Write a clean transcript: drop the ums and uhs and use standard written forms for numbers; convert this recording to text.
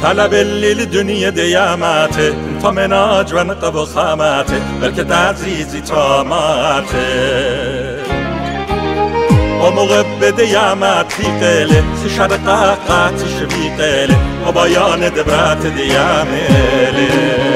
طلب الليل دنیا دیاماته تا مناج و نقب و خاماته بلکه تعزیزی تاماته و موقع به دیاماتی قله سی شرقه قاتی شبی قله و بایان دبرات دیامله